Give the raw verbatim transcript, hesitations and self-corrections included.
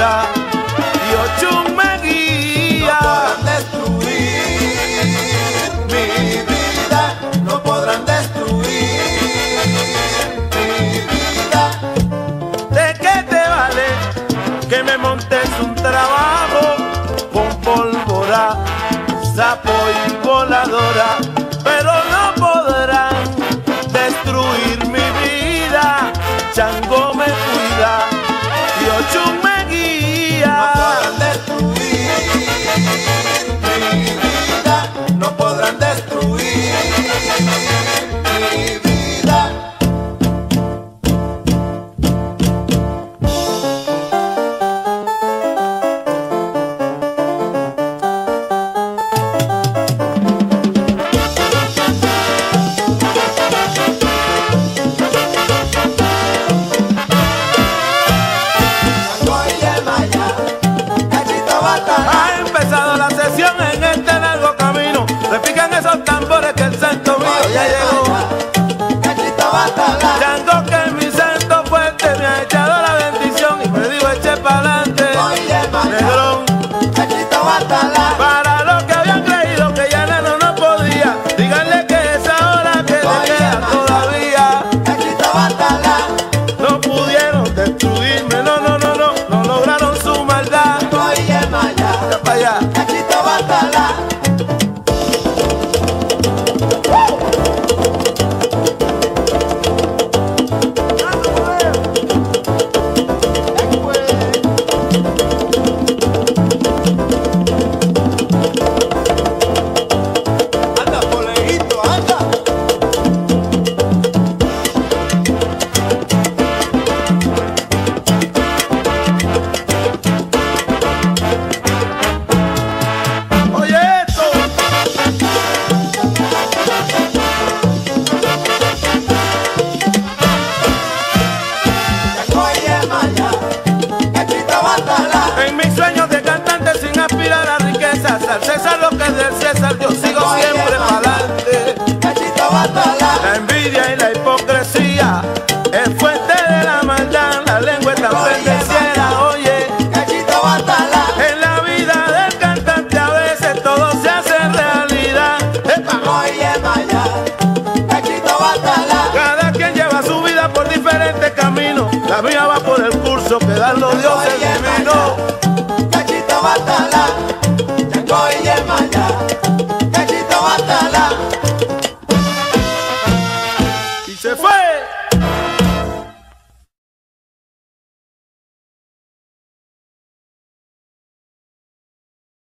cuida y Ochun me guía. No podrán destruir mi vida, no podrán destruir mi vida. ¿De qué te vale que me montes un trabajo con pólvora, sapo y voladora? Pero no podrán destruir mi vida. Chango me cuida y Ochun me guía. No podrán destruir mi vida, no podrán destruir mi vida. Ha empezado la sesión en este largo camino. Repican esos tambores que el santo mío ya llegó. Chango que mi santo fuerte me ha echado la bendición y me dijo eche pa'lante, negrón. Para los que habían creído que ya Nano no podía, díganle que es ahora que le queda todavía. No pudieron destruirme, no, no, no, no, no lograron su maldad. Ya para allá. Anda, polejito, anda. Oye esto. En mis sueños de cantante sin aspirar a riquezas, al César lo que es del César, yo sigo siempre pa'lante. La envidia y la hipocresía es fuente de la maldad, la lengua es tan bendeciera, oye. En la vida del cantante a veces todo se hace realidad. ¡Epa! Cada quien lleva su vida por diferentes caminos, la mía va por el curso que dan los dioses